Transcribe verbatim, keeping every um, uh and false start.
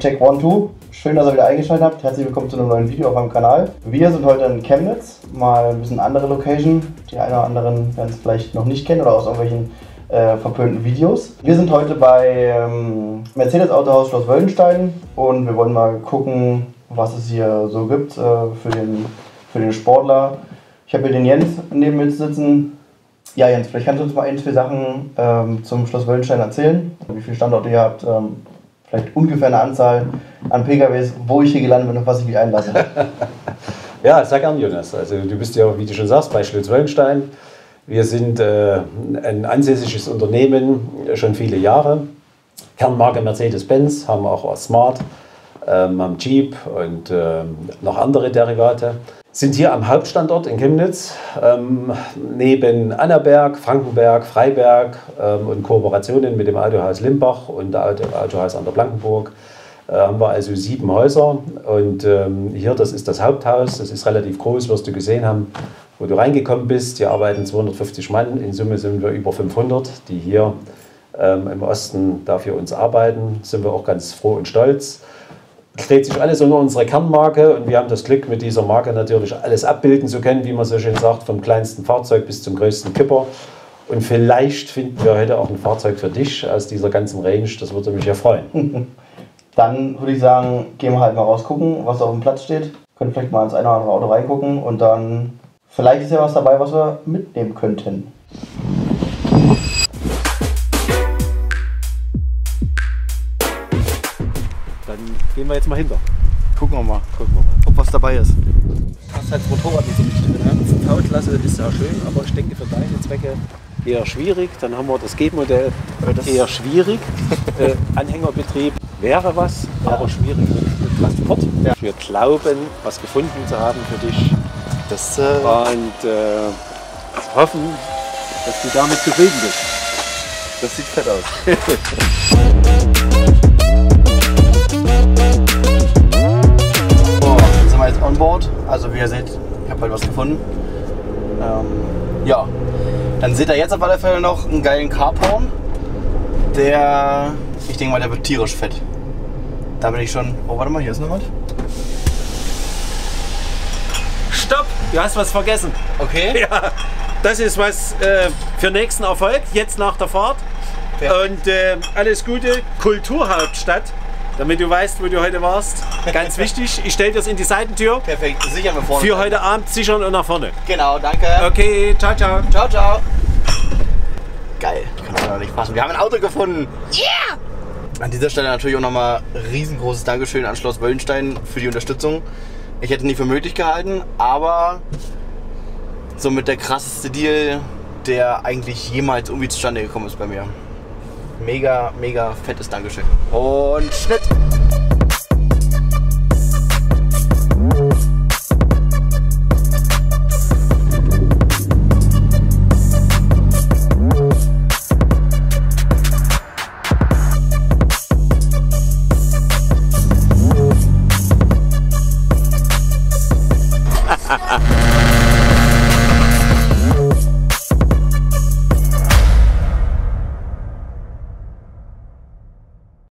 Check, check, one, two. Schön, dass ihr wieder eingeschaltet habt. Herzlich willkommen zu einem neuen Video auf meinem Kanal. Wir sind heute in Chemnitz, mal ein bisschen andere Location. Die einen oder anderen werden es vielleicht noch nicht kennen oder aus irgendwelchen äh, verpönten Videos. Wir sind heute bei ähm, Mercedes Autohaus Schloss Wöllenstein und wir wollen mal gucken, was es hier so gibt äh, für, den, für den Sportler. Ich habe hier den Jens neben mir sitzen. Ja Jens, vielleicht kannst du uns mal ein, zwei Sachen ähm, zum Schloss Wöllenstein erzählen. Wie viele Standorte ihr habt, ähm, vielleicht ungefähr eine Anzahl an P K Ws, wo ich hier gelandet bin und was ich mich einlasse. Ja, sehr gern, Jonas. Also du bist ja, wie du schon sagst, bei Schloss Wöllenstein. Wir sind äh, ein ansässiges Unternehmen, schon viele Jahre. Kernmarke Mercedes-Benz, haben auch Smart, ähm, haben Jeep und äh, noch andere Derivate. Sind hier am Hauptstandort in Chemnitz, ähm, neben Annaberg, Frankenberg, Freiberg ähm, und Kooperationen mit dem Autohaus Limbach und der Auto, Autohaus an der Blankenburg. Äh, haben wir also sieben Häuser und ähm, hier, das ist das Haupthaus, das ist relativ groß, wirst du gesehen haben, wo du reingekommen bist. Hier arbeiten zweihundertfünfzig Mann, in Summe sind wir über fünfhundert, die hier ähm, im Osten da für uns arbeiten. Sind wir auch ganz froh und stolz. Dreht sich alles unter unsere Kernmarke und wir haben das Glück, mit dieser Marke natürlich alles abbilden zu können, wie man so schön sagt, vom kleinsten Fahrzeug bis zum größten Kipper. Und vielleicht finden wir heute auch ein Fahrzeug für dich aus dieser ganzen Range, das würde mich ja freuen. Dann würde ich sagen, gehen wir halt mal raus gucken, was auf dem Platz steht. Können vielleicht mal ins eine oder andere Auto reingucken und dann vielleicht ist ja was dabei, was wir mitnehmen könnten. Dann gehen wir jetzt mal hinter. Gucken wir mal, Gucken wir mal. ob was dabei ist. Du hast halt das Motorrad nicht so richtig drin. V-Klasse ist ja schön, aber ich denke für deine Zwecke eher schwierig. Dann haben wir das G-Modell, eher schwierig. äh, Anhängerbetrieb wäre was, ja, aber schwierig mit Transport. Ja. Wir glauben, was gefunden zu haben für dich. Das, äh Und äh, hoffen, dass du damit zufrieden bist. Das sieht fett aus. So, jetzt sind wir jetzt on board. Also wie ihr seht, ich habe halt was gefunden. Ähm, ja, dann seht ihr jetzt auf alle Fälle noch einen geilen Carporn. Der, ich denke mal, der wird tierisch fett. Da bin ich schon. Oh, warte mal, hier ist noch was. Stopp! Du hast was vergessen. Okay. Ja, das ist was äh, für nächsten Erfolg, jetzt nach der Fahrt. Ja. Und äh, alles Gute, Kulturhauptstadt, damit du weißt, wo du heute warst. Ganz wichtig, ich stelle das in die Seitentür. Perfekt, sichern wir vorne. Für heute Abend sichern und nach vorne. Genau, danke. Okay, ciao, ciao. Ciao, ciao. Geil, ich kann es noch nicht fassen. Wir haben ein Auto gefunden. Yeah! An dieser Stelle natürlich auch nochmal riesengroßes Dankeschön an Schloss Wöllenstein für die Unterstützung. Ich hätte nie für möglich gehalten, aber somit der krasseste Deal, der eigentlich jemals irgendwie zustande gekommen ist bei mir. Mega, mega fettes Dankeschön. Und Schnitt! Ha ha ha.